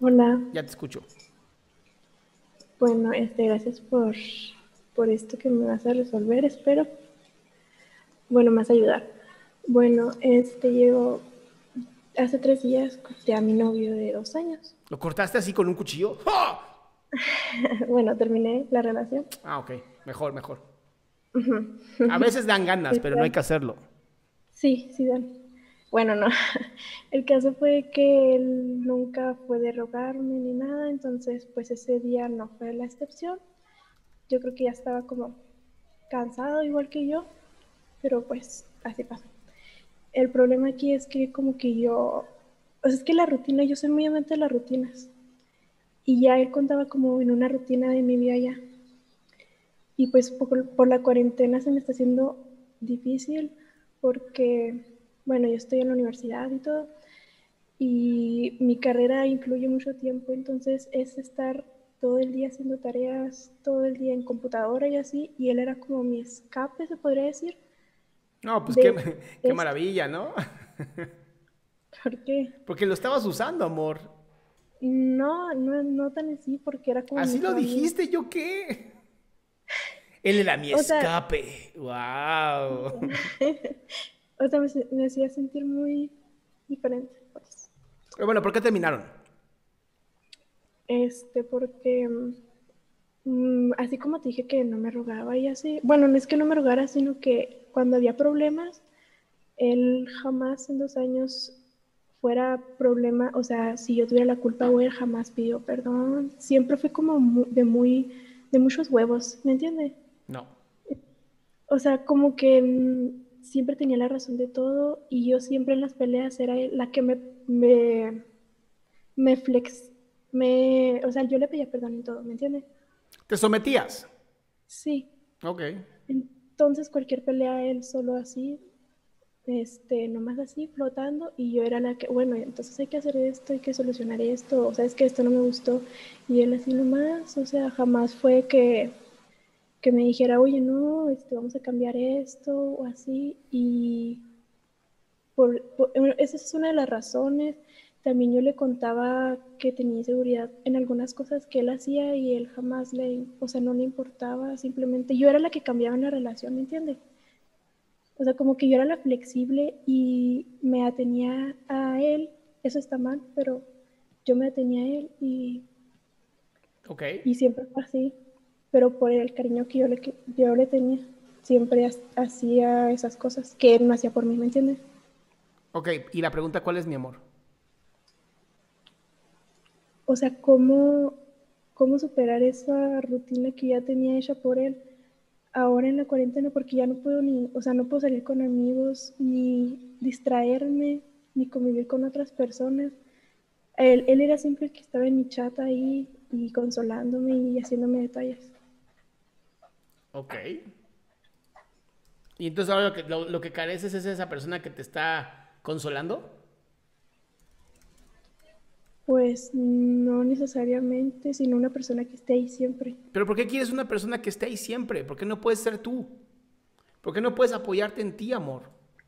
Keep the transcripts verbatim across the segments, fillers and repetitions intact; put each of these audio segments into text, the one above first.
Hola, Ya te escucho. bueno, este, gracias por, por esto que me vas a resolver, espero. Bueno, me vas a ayudar. Bueno, este, yo hace tres días corté a mi novio de dos años. ¿Lo cortaste así con un cuchillo? ¡Ah! Bueno, terminé la relación. Ah, ok. Mejor, mejor. A veces dan ganas, El pero no hay caso- que hacerlo. sí, sí, Dan. Bueno, no. El caso fue que él nunca fue de rogarme ni nada, entonces pues ese día no fue la excepción. Yo creo que ya estaba como cansado igual que yo, pero pues así pasó. El problema aquí es que como que yo, o sea, es que la rutina, yo soy muy amante de las rutinas. Y ya él contaba como en una rutina de mi vida ya. Y pues por, por la cuarentena se me está haciendo difícil porque, bueno, yo estoy en la universidad y todo. Y mi carrera incluye mucho tiempo, entonces es estar todo el día haciendo tareas, todo el día en computadora y así. Y él era como mi escape, se podría decir, No, pues qué, de qué esto. maravilla, ¿no? ¿Por qué? Porque lo estabas usando, amor. No, no, no tan así, porque era como mi Así lo mejor amigo. dijiste, ¿yo qué? Él era mi O sea, escape. ¡Wow! o sea, me, me hacía sentir muy diferente, pues. Pero bueno, ¿por qué terminaron? Este, porque mm, así como te dije que no me rogaba y así, bueno, no es que no me rogara, sino que cuando había problemas, él jamás en dos años fuera problema, o sea, si yo tuviera la culpa o él jamás pidió perdón. Siempre fue como mu- de muy, de muchos huevos, ¿me entiendes? No. O sea, como que mm, siempre tenía la razón de todo y yo siempre en las peleas era la que me, me, me flex, me, o sea, yo le pedía perdón en todo, ¿me entiendes? ¿Te sometías? Sí. Ok. Entonces cualquier pelea él solo así, este, nomás así, flotando, y yo era la que, bueno, entonces hay que hacer esto, hay que solucionar esto, o sea, es que esto no me gustó, y él así nomás, o sea, jamás fue que, que me dijera, oye, no, este, vamos a cambiar esto, o así, y por, por, esa es una de las razones. También yo le contaba que tenía inseguridad en algunas cosas que él hacía y él jamás le, o sea, no le importaba, simplemente yo era la que cambiaba en la relación, ¿me entiendes? O sea, como que yo era la flexible y me atenía a él, eso está mal, pero yo me atenía a él y, Ok. y siempre fue así, pero por el cariño que yo le, que yo le tenía, siempre hacía esas cosas que él no hacía por mí, ¿me entiendes? Ok. Y la pregunta, ¿cuál es mi amor? O sea, ¿cómo, cómo superar esa rutina que ya tenía hecha por él ahora en la cuarentena? Porque ya no puedo ni, o sea, no puedo salir con amigos, ni distraerme, ni convivir con otras personas. Él, él era siempre el que estaba en mi chat ahí y consolándome y haciéndome detalles. Ok. Y entonces ahora lo que, lo, lo que careces es esa persona que te está consolando. Pues no necesariamente, sino una persona que esté ahí siempre. Pero ¿por qué quieres una persona que esté ahí siempre? ¿Por qué no puedes ser tú? ¿Por qué no puedes apoyarte en ti, amor?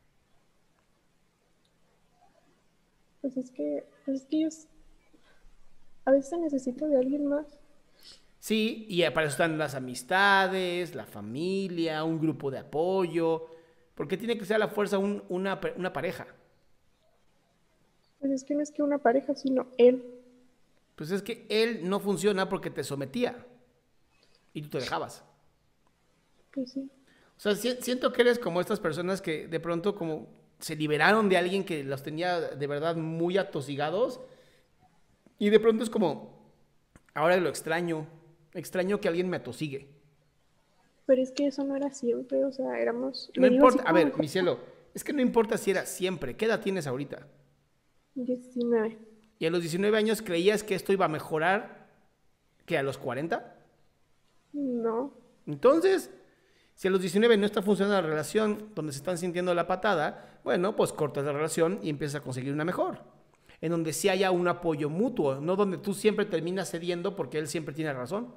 Pues es que, pues es que yo a veces necesito de alguien más. Sí, y para eso están las amistades, la familia, un grupo de apoyo. ¿Por qué tiene que ser a la fuerza un- una, una pareja? Pues es que no es que una pareja, sino él. Pues es que él no funciona porque te sometía y tú te dejabas. Pues sí. O sea, si- siento que eres como estas personas que de pronto como se liberaron de alguien que los tenía de verdad muy atosigados y de pronto es como, ahora lo extraño, extraño que alguien me atosigue. Pero es que eso no era siempre, o sea, éramos, No le digo así importa, a como ver, mejor mi cielo, es que no importa si era siempre, ¿qué edad tienes ahorita? diecinueve. Y a los diecinueve años creías que esto iba a mejorar, que a los cuarenta. No, Entonces, si a los diecinueve no está funcionando la relación donde se están sintiendo la patada, bueno, pues cortas la relación y empiezas a conseguir una mejor. En donde sí haya un apoyo mutuo, no donde tú siempre terminas cediendo porque él siempre tiene razón.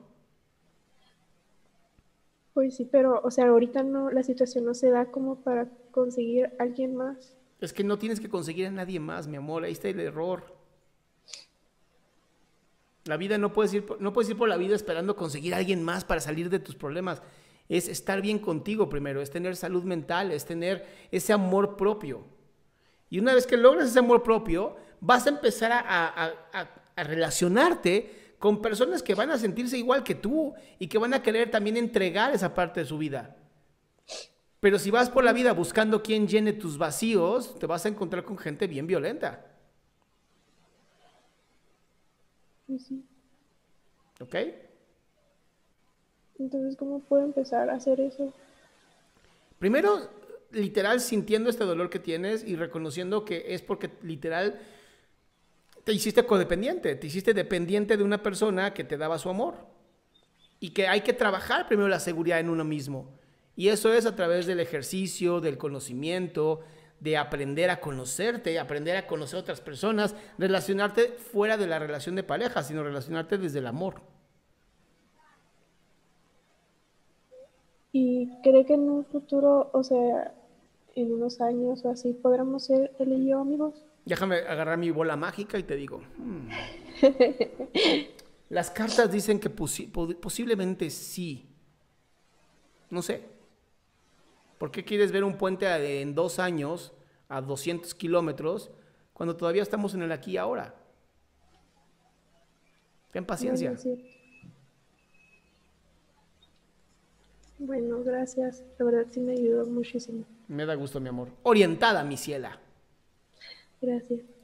pues sí, pero, o sea, ahorita no, la situación no se da como para conseguir alguien más. Es que no tienes que conseguir a nadie más, mi amor, ahí está el error. La vida no puedes ir, por- no puedes ir por la vida esperando conseguir a alguien más para salir de tus problemas. Es estar bien contigo primero, es tener salud mental, es tener ese amor propio. Y una vez que logras ese amor propio, vas a empezar a, a- a- a relacionarte con personas que van a sentirse igual que tú y que van a querer también entregar esa parte de su vida. Pero si vas por la vida buscando quién llene tus vacíos, te vas a encontrar con gente bien violenta. Pues sí. ¿Ok? Entonces, ¿cómo puedo empezar a hacer eso? Primero, literal, sintiendo este dolor que tienes y reconociendo que es porque literal te hiciste codependiente, te hiciste dependiente de una persona que te daba su amor. Y que hay que trabajar primero la seguridad en uno mismo. Y eso es a través del ejercicio, del conocimiento, de aprender a conocerte, aprender a conocer a otras personas, relacionarte fuera de la relación de pareja, sino relacionarte desde el amor. ¿Y cree que en un futuro, o sea, en unos años o así, podremos ser él y yo amigos? Déjame agarrar mi bola mágica y te digo, hmm, las cartas dicen que posi posiblemente sí. No sé. ¿Por qué quieres ver un puente de, en dos años a doscientos kilómetros cuando todavía estamos en el aquí y ahora? Ten Bueno, paciencia. sí. Bueno, gracias. La verdad sí me ayudó muchísimo. Me da gusto, mi amor. Orientada, mi ciela. Gracias.